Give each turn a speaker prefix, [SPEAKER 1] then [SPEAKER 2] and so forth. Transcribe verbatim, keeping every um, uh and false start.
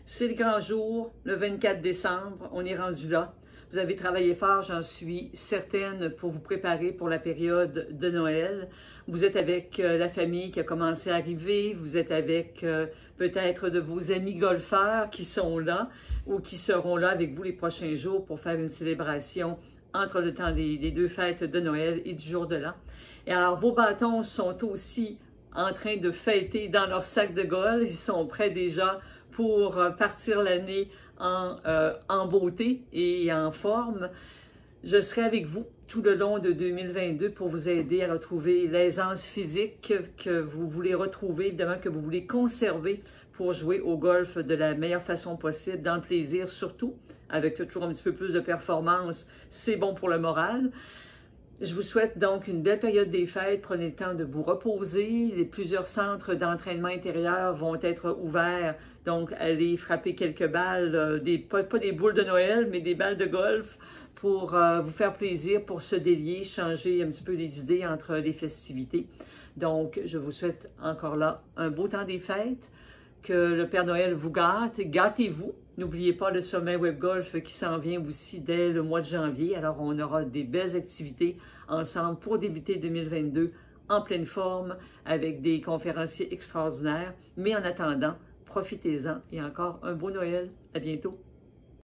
[SPEAKER 1] C'est le grand jour, le vingt-quatre décembre, on est rendu là. Vous avez travaillé fort, j'en suis certaine, pour vous préparer pour la période de Noël. Vous êtes avec euh, la famille qui a commencé à arriver, vous êtes avec euh, peut-être de vos amis golfeurs qui sont là ou qui seront là avec vous les prochains jours pour faire une célébration entre le temps des, des deux fêtes de Noël et du jour de l'an. Et alors, vos bâtons sont aussi en train de fêter dans leur sac de golf, ils sont prêts déjà pour partir l'année en, euh, en beauté et en forme. Je serai avec vous tout le long de deux mille vingt-deux pour vous aider à retrouver l'aisance physique que, que vous voulez retrouver, évidemment que vous voulez conserver pour jouer au golf de la meilleure façon possible, dans le plaisir surtout, avec toujours un petit peu plus de performance, c'est bon pour le moral. Je vous souhaite donc une belle période des fêtes. Prenez le temps de vous reposer. Les plusieurs centres d'entraînement intérieur vont être ouverts. Donc, allez frapper quelques balles, euh, des, pas, pas des boules de Noël, mais des balles de golf pour euh, vous faire plaisir, pour se délier, changer un petit peu les idées entre les festivités. Donc, je vous souhaite encore là un beau temps des fêtes. Que le Père Noël vous gâte. Gâtez-vous. N'oubliez pas le sommet Web Golf qui s'en vient aussi dès le mois de janvier. Alors, on aura des belles activités ensemble pour débuter deux mille vingt-deux en pleine forme avec des conférenciers extraordinaires. Mais en attendant, profitez-en et encore un beau Noël. À bientôt.